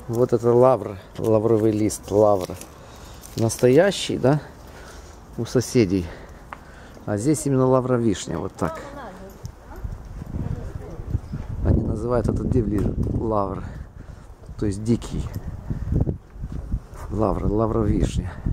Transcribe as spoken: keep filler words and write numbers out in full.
Вот это лавр, лавровый лист, лавра. Настоящий, да, у соседей. А здесь именно лавра вишня, вот так. Они называют это дивли лавр, то есть дикий. Лавра, лавра вишня.